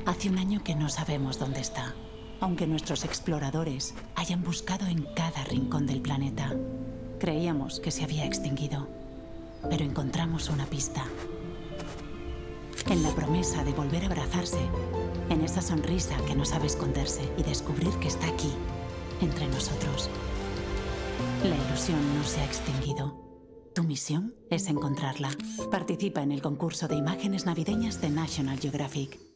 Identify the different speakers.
Speaker 1: Hace un año que no sabemos dónde está, aunque nuestros exploradores hayan buscado en cada rincón del planeta. Creíamos que se había extinguido, pero encontramos una pista. En la promesa de volver a abrazarse, en esa sonrisa que no sabe esconderse y descubrir que está aquí, entre nosotros. La ilusión no se ha extinguido. Tu misión es encontrarla. Participa en el concurso de imágenes navideñas de National Geographic.